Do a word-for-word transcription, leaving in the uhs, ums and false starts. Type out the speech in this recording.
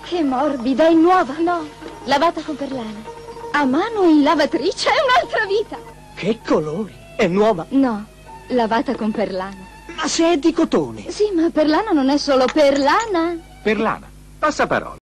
Che morbida, è nuova. No, lavata con perlana. A mano in lavatrice, è un'altra vita. Che colori, è nuova. No, lavata con perlana. Ma se è di cotone. Sì, ma perlana non è solo perlana. Perlana, passaparola.